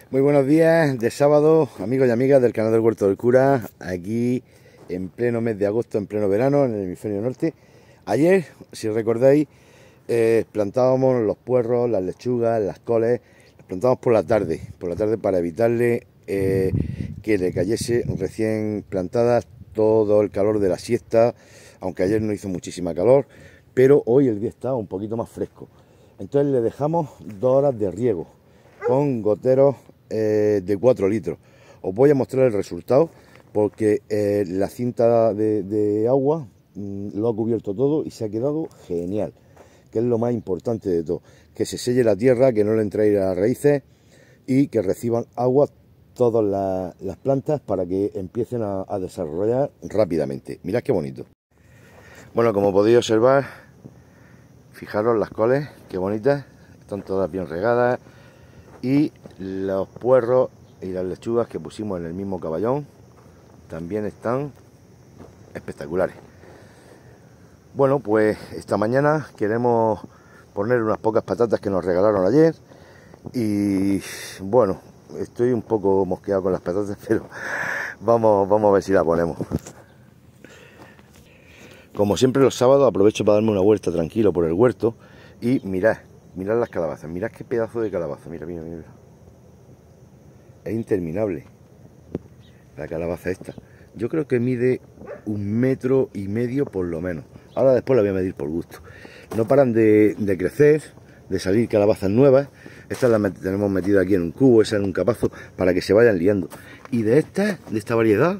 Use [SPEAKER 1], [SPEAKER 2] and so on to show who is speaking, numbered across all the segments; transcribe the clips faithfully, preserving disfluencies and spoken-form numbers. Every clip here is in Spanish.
[SPEAKER 1] Muy buenos días de sábado, amigos y amigas del canal del Huerto del Cura, aquí en pleno mes de agosto, en pleno verano, en el hemisferio norte. Ayer, si recordáis, eh, plantábamos los puerros, las lechugas, las coles, las plantábamos por la tarde, por la tarde para evitarle eh, que le cayese recién plantadas todo el calor de la siesta, aunque ayer no hizo muchísima calor, pero hoy el día está un poquito más fresco. Entonces le dejamos dos horas de riego con goteros eh, de cuatro litros. Os voy a mostrar el resultado porque eh, la cinta de, de agua mmm, lo ha cubierto todo y se ha quedado genial, que es lo más importante de todo, que se selle la tierra, que no le entre aire a las raíces y que reciban agua todas la, las plantas para que empiecen a, a desarrollar rápidamente. Mirad qué bonito. Bueno, como podéis observar, fijaros las coles, qué bonitas, están todas bien regadas, y los puerros y las lechugas que pusimos en el mismo caballón también están espectaculares. Bueno, pues esta mañana queremos poner unas pocas patatas que nos regalaron ayer y bueno, estoy un poco mosqueado con las patatas, pero vamos, vamos a ver si las ponemos. Como siempre los sábados aprovecho para darme una vuelta tranquilo por el huerto y mirad, mirad las calabazas, mirad qué pedazo de calabaza, mira, mira, mira. Es interminable la calabaza esta. Yo creo que mide un metro y medio por lo menos. Ahora después la voy a medir por gusto. No paran de, de crecer, de salir calabazas nuevas. Estas las met tenemos metidas aquí en un cubo, esa en un capazo, para que se vayan liando. Y de esta, de esta variedad,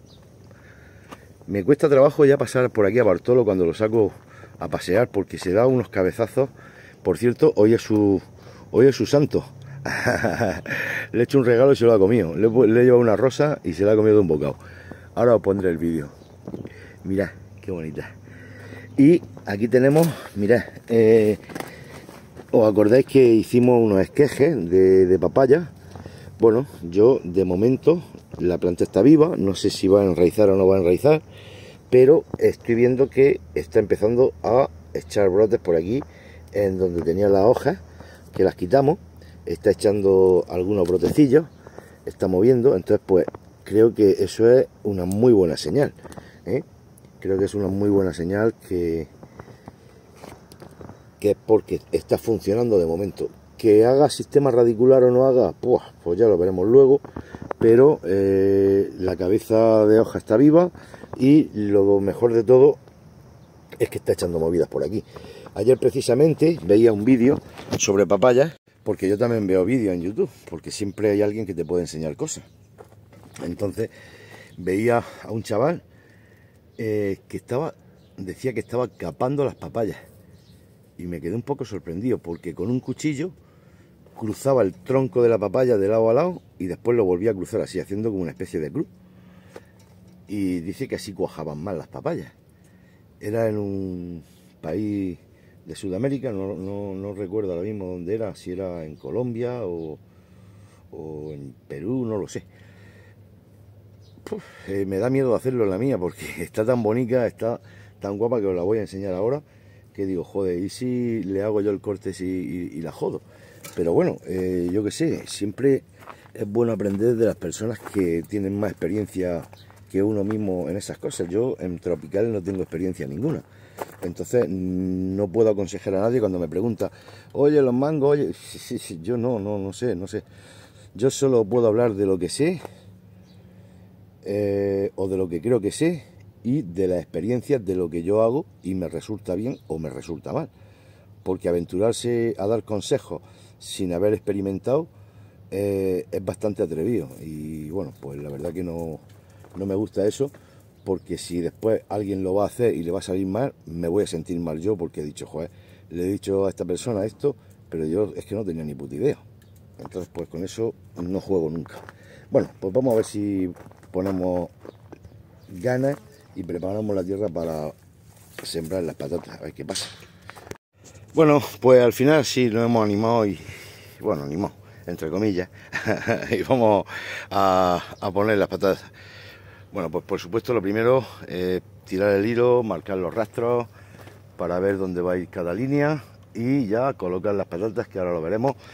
[SPEAKER 1] me cuesta trabajo ya pasar por aquí a Bartolo cuando lo saco a pasear, porque se da unos cabezazos. Por cierto, hoy es su, hoy es su santo. Le he hecho un regalo y se lo ha comido. Le, le he llevado una rosa y se la ha comido de un bocado. Ahora os pondré el vídeo. Mirad, qué bonita. Y aquí tenemos, mirad, eh, ¿os acordáis que hicimos unos esquejes de, de papaya? Bueno, yo de momento la planta está viva, no sé si va a enraizar o no va a enraizar, pero estoy viendo que está empezando a echar brotes por aquí, en donde tenía las hojas, que las quitamos, está echando algunos brotecillos, está moviendo, entonces pues creo que eso es una muy buena señal, ¿eh? Creo que es una muy buena señal que, que es porque está funcionando de momento. Que haga sistema radicular o no haga, pues, pues ya lo veremos luego, pero eh, la cabeza de hoja está viva y lo mejor de todo es que está echando movidas por aquí. Ayer precisamente veía un vídeo sobre papayas, porque yo también veo vídeos en YouTube, porque siempre hay alguien que te puede enseñar cosas. Entonces veía a un chaval eh, que estaba, decía que estaba capando las papayas y me quedé un poco sorprendido, porque con un cuchillo cruzaba el tronco de la papaya de lado a lado y después lo volvía a cruzar así, haciendo como una especie de cruz. Y dice que así cuajaban más las papayas. Era en un país de Sudamérica, no, no, no recuerdo ahora mismo dónde era, si era en Colombia o, o en Perú, no lo sé. Uf, eh, me da miedo hacerlo en la mía porque está tan bonita, está tan guapa, que os la voy a enseñar ahora, que digo, joder, ¿y si le hago yo el corte y, y, y la jodo? Pero bueno, eh, yo qué sé, siempre es bueno aprender de las personas que tienen más experiencia que uno mismo en esas cosas. Yo en tropicales no tengo experiencia ninguna, entonces no puedo aconsejar a nadie cuando me pregunta, oye, los mangos, oye, sí, sí, sí, yo no, no, no sé, no sé. Yo solo puedo hablar de lo que sé, eh, o de lo que creo que sé, y de las experiencias de lo que yo hago y me resulta bien o me resulta mal. Porque aventurarse a dar consejos sin haber experimentado eh, es bastante atrevido. Y bueno, pues la verdad que no, no me gusta eso, porque si después alguien lo va a hacer y le va a salir mal, me voy a sentir mal yo, porque he dicho, joder, le he dicho a esta persona esto, pero yo es que no tenía ni puta idea. Entonces pues con eso no juego nunca. Bueno, pues vamos a ver si ponemos ganas y preparamos la tierra para sembrar las patatas, a ver qué pasa. Bueno, pues al final sí nos hemos animado y, bueno, animado, entre comillas, y vamos a, a poner las patatas. Bueno, pues por supuesto lo primero, eh, tirar el hilo, marcar los rastros para ver dónde va a ir cada línea y ya colocar las patatas, que ahora lo veremos.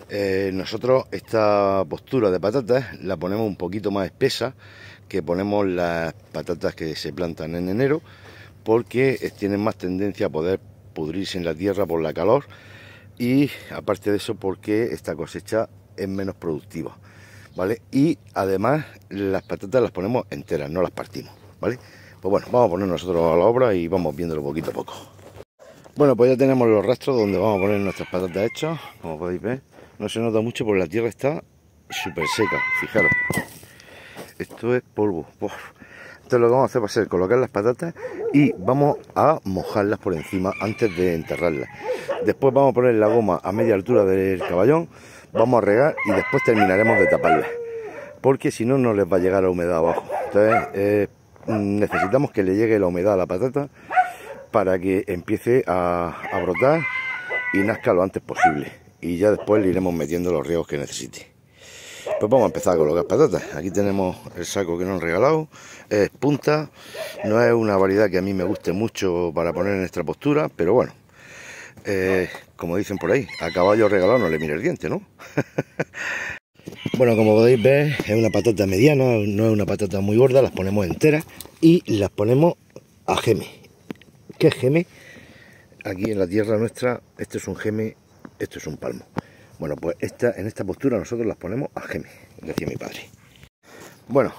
[SPEAKER 1] Eh, nosotros esta postura de patatas la ponemos un poquito más espesa que ponemos las patatas que se plantan en enero, porque tienen más tendencia a poder pudrirse en la tierra por la calor, y aparte de eso porque esta cosecha es menos productiva, ¿vale? Y además las patatas las ponemos enteras, no las partimos, ¿vale? Pues bueno, vamos a poner nosotros a la obra y vamos viéndolo poquito a poco. Bueno, pues ya tenemos los rastros donde vamos a poner nuestras patatas hechas, como podéis ver. No se nota mucho porque la tierra está súper seca, fijaros. Esto es polvo. Uf. Entonces lo que vamos a hacer va a ser colocar las patatas y vamos a mojarlas por encima antes de enterrarlas. Después vamos a poner la goma a media altura del caballón, vamos a regar y después terminaremos de taparlas, porque si no, no les va a llegar la humedad abajo. Entonces eh, necesitamos que le llegue la humedad a la patata para que empiece a, a brotar y nazca lo antes posible. Y ya después le iremos metiendo los riegos que necesite. Pues vamos a empezar a colocar patatas. Aquí tenemos el saco que nos han regalado, es punta, no es una variedad que a mí me guste mucho para poner en esta postura, pero bueno, eh, como dicen por ahí, a caballo regalado no le mire el diente, ¿no? Bueno, como podéis ver, es una patata mediana, no es una patata muy gorda, las ponemos enteras y las ponemos a geme. ¿Qué es geme? Aquí en la tierra nuestra, esto es un geme, esto es un palmo. Bueno, pues esta, en esta postura nosotros las ponemos a geme, decía mi padre. Bueno,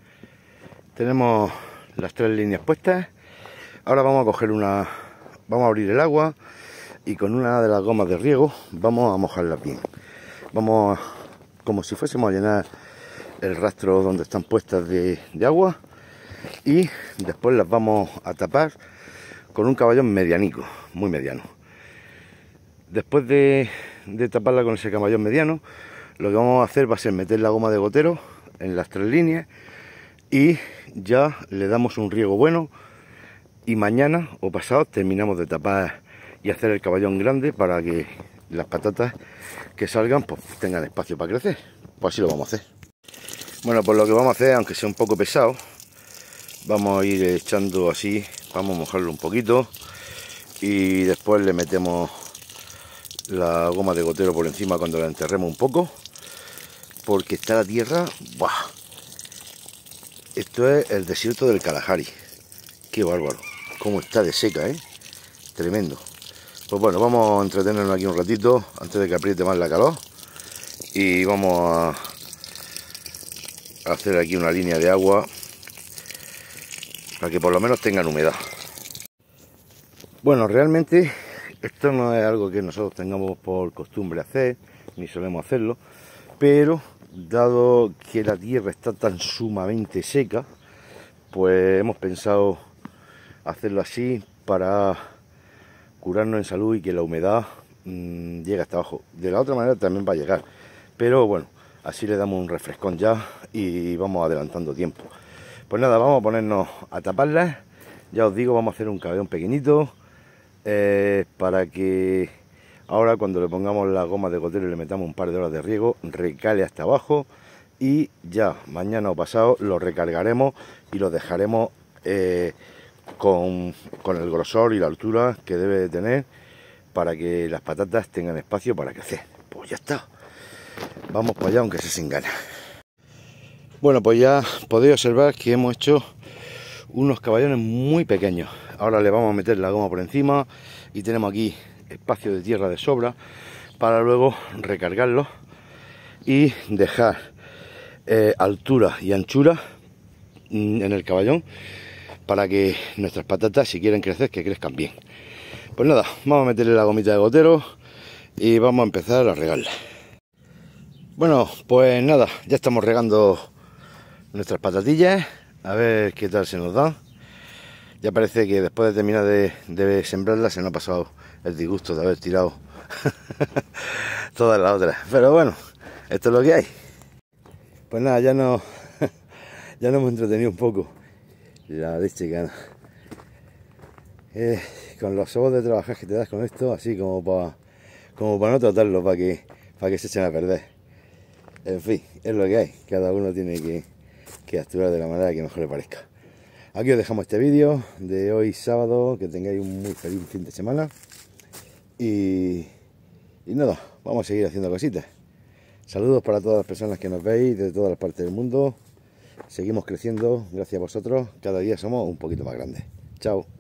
[SPEAKER 1] tenemos las tres líneas puestas. Ahora vamos a coger una, vamos a abrir el agua y con una de las gomas de riego vamos a mojarlas bien. Vamos a, como si fuésemos a llenar el rastro donde están puestas de, de agua, y después las vamos a tapar con un caballón medianico, muy mediano. Después de, de taparla con ese caballón mediano, lo que vamos a hacer va a ser meter la goma de gotero en las tres líneas y ya le damos un riego bueno, y mañana o pasado terminamos de tapar y hacer el caballón grande para que las patatas que salgan pues tengan espacio para crecer. Pues así lo vamos a hacer. Bueno, pues lo que vamos a hacer, aunque sea un poco pesado, vamos a ir echando así, vamos a mojarlo un poquito y después le metemos la goma de gotero por encima cuando la enterremos un poco, porque está la tierra, ¡buah! Esto es el desierto del Kalahari. Qué bárbaro, cómo está de seca, ¿eh? Tremendo. Pues bueno, vamos a entretenernos aquí un ratito antes de que apriete más la calor, y vamos a hacer aquí una línea de agua para que por lo menos tengan humedad. Bueno, realmente esto no es algo que nosotros tengamos por costumbre hacer, ni solemos hacerlo, pero dado que la tierra está tan sumamente seca, pues hemos pensado hacerlo así para curarnos en salud y que la humedad mmm, llegue hasta abajo. De la otra manera también va a llegar, pero bueno, así le damos un refrescón ya y vamos adelantando tiempo. Pues nada, vamos a ponernos a taparlas. Ya os digo, vamos a hacer un caballón pequeñito, Eh, para que ahora cuando le pongamos la goma de gotero y le metamos un par de horas de riego, recale hasta abajo, y ya mañana o pasado lo recargaremos y lo dejaremos eh, con, con el grosor y la altura que debe de tener para que las patatas tengan espacio para crecer. Pues ya está, vamos para allá aunque sea sin ganas. Bueno, pues ya podéis observar que hemos hecho unos caballones muy pequeños. Ahora le vamos a meter la goma por encima y tenemos aquí espacio de tierra de sobra para luego recargarlos y dejar eh, altura y anchura en el caballón para que nuestras patatas, si quieren crecer, que crezcan bien. Pues nada, vamos a meterle la gomita de gotero y vamos a empezar a regarla. Bueno, pues nada, ya estamos regando nuestras patatillas, a ver qué tal se nos da. Ya parece que después de terminar de, de sembrarlas se nos ha pasado el disgusto de haber tirado todas las otras. Pero bueno, esto es lo que hay. Pues nada, ya no ya nos hemos entretenido un poco. La leche gana. Eh, con los ojos de trabajar que te das con esto, así como para como para no tratarlo, para que, para que se echen a perder. En fin, es lo que hay. Cada uno tiene que, que actuar de la manera que mejor le parezca. Aquí os dejamos este vídeo de hoy sábado, que tengáis un muy feliz fin de semana y, y nada, vamos a seguir haciendo cositas. Saludos para todas las personas que nos veis de todas las partes del mundo. Seguimos creciendo, gracias a vosotros. Cada día somos un poquito más grandes. Chao.